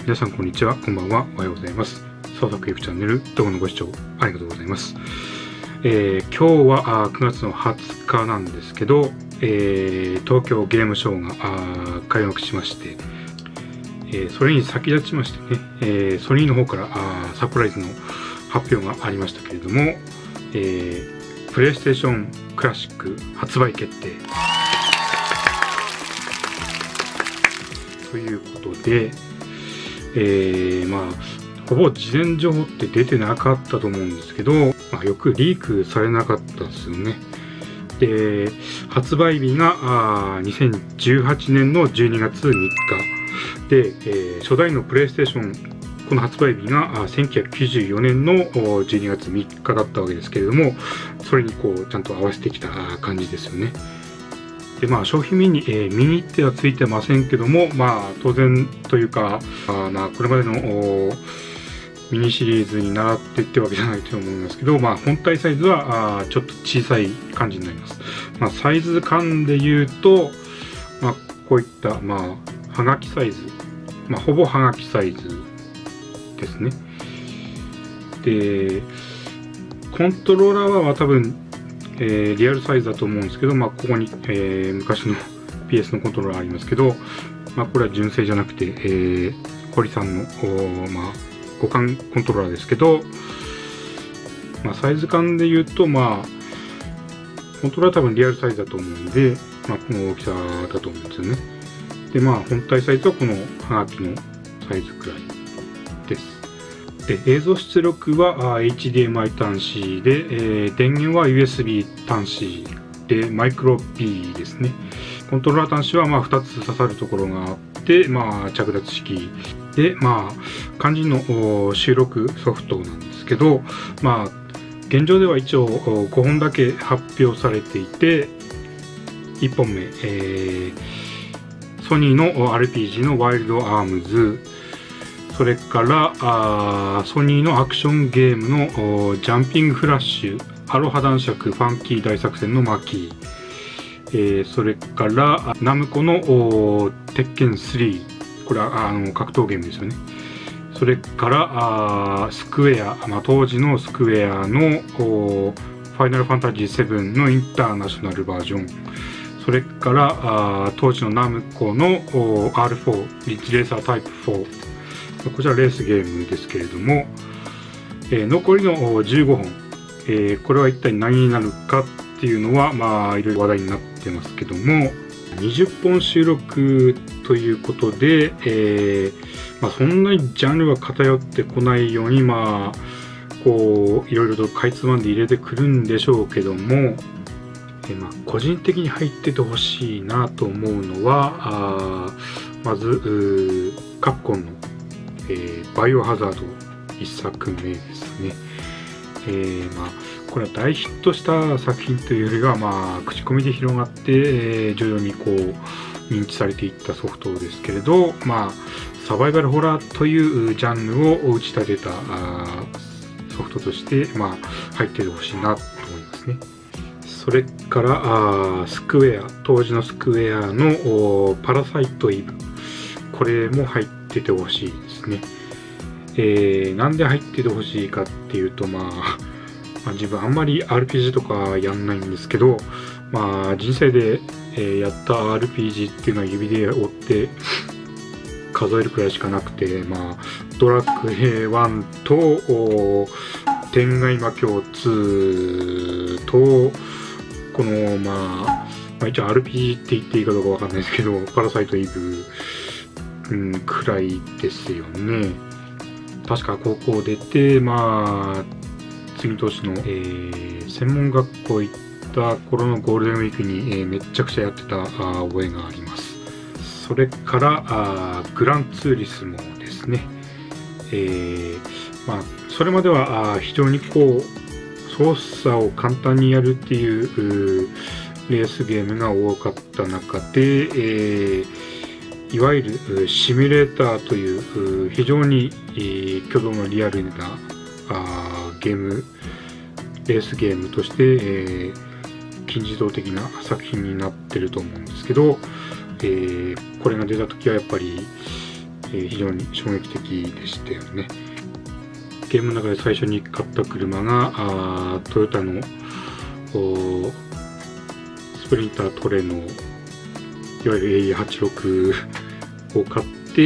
皆さんこんにちは、こんばんは、おはようございます。創作 F チャンネル動画のご視聴ありがとうございます。今日は9月の20日なんですけど、東京ゲームショウが開幕しまして、それに先立ちましてね、ソニーの方からサプライズの発表がありましたけれども、プレイステーションクラシック発売決定ということで、ほぼ事前情報って出てなかったと思うんですけど、よくリークされなかったですよね。で、発売日が2018年の12月3日で、初代のプレイステーションこの発売日が1994年の12月3日だったわけですけれども、それにちゃんと合わせてきた感じですよね。で、商品名に、ミニってはついてませんけども、当然というか、これまでのミニシリーズに倣ってってわけじゃないと思いますけど、本体サイズはちょっと小さい感じになります。サイズ感で言うと、こういったはがきサイズ、ほぼはがきサイズですね。で、コントローラーは多分リアルサイズだと思うんですけど、ここに、昔の PS のコントローラーありますけど、これは純正じゃなくて、堀さんの、互換コントローラーですけど、サイズ感で言うと、コントローラーは多分リアルサイズだと思うんで、この大きさだと思うんですよね。で、本体サイズはこのはがきのサイズくらいです。で、映像出力はHDMI 端子で、電源は USB 端子でマイクロ B ですね。コントローラー端子は2つ刺さるところがあって、着脱式で、肝心の収録ソフトなんですけど、現状では一応5本だけ発表されていて、1本目、ソニーの RPG のワイルドアームズ、それからソニーのアクションゲームのジャンピングフラッシュ、アロハ男爵ファンキー大作戦のマキー、それからナムコの鉄拳3、これは格闘ゲームですよね。それからスクエア、当時のスクエアのファイナルファンタジー7のインターナショナルバージョン、それから当時のナムコの R4 リッチレーサータイプ4、こちらレースゲームですけれども、残りの15本、これは一体何になるかっていうのはいろいろ話題になってますけども、20本収録ということで、そんなにジャンルは偏ってこないようにいろいろとかいつまんで入れてくるんでしょうけども、個人的に入っててほしいなと思うのは、まずカプコンのバイオハザード1作目ですね。これは大ヒットした作品というよりは、口コミで広がって、徐々に認知されていったソフトですけれど、サバイバルホラーというジャンルを打ち立てたソフトとして、入っててほしいなと思いますね。それからスクエア、当時のスクエアのパラサイトイブ、これも入っててほしいですね。なんで入っててほしいかっていうと、自分あんまり RPG とかやんないんですけど、人生で、やった RPG っていうのは指で折って数えるくらいしかなくて、ドラクエ1と天外魔境2とこの一応 RPG って言っていいかどうかわかんないですけど、パラサイトイブ、くらいですよね。確か高校出て、次の年の、専門学校行った頃のゴールデンウィークに、めっちゃくちゃやってた覚えがあります。それからグランツーリスモですね。それまでは非常に操作を簡単にやるっていうレースゲームが多かった中で、いわゆるシミュレーターという非常に挙動のリアルなレースゲームとして、金字塔的な作品になってると思うんですけど、これが出た時はやっぱり非常に衝撃的でしたよね。ゲームの中で最初に買った車がトヨタのスプリンタートレのいわゆる AE86 を買って、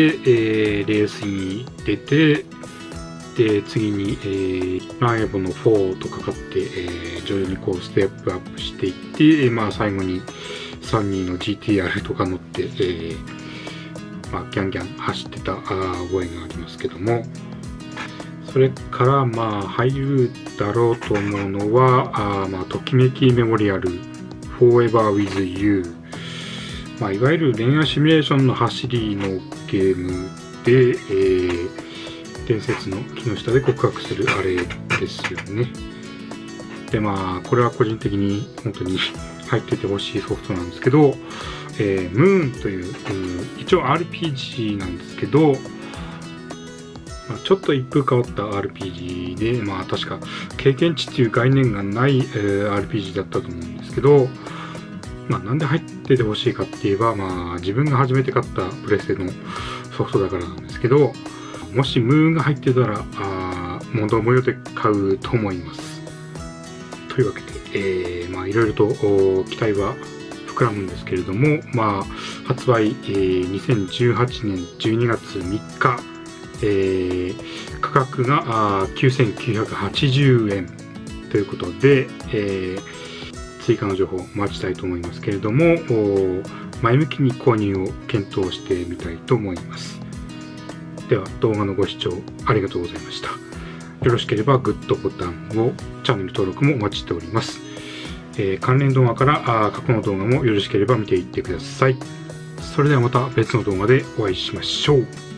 レースに出て、で次に、ランエボの4とか買って、徐々にこうステップアップしていって、最後に32の GTR とか乗って、ギャンギャン走ってた覚えがありますけども、それから入るだろうと思うのはときめきメモリアル Forever with You、いわゆる恋愛シミュレーションの走りのゲームで、伝説の木の下で告白するあれですよね。でこれは個人的に本当に入っててほしいソフトなんですけど、ムーンという、一応 RPG なんですけど、ちょっと一風変わった RPG で、確か経験値っていう概念がない、RPG だったと思うんですけど、なんで入っててほしいかって言えば、自分が初めて買ったプレステのソフトだからなんですけど、もしムーンが入ってたら物無用で買うと思います。というわけで、いろいろと期待は膨らむんですけれども、発売、2018年12月3日、価格が9980円ということで、追加の情報を待ちたいと思いますけれども、前向きに購入を検討してみたいと思います。では動画のご視聴ありがとうございました。よろしければグッドボタンを、チャンネル登録もお待ちしております。関連動画から過去の動画もよろしければ見ていってください。それではまた別の動画でお会いしましょう。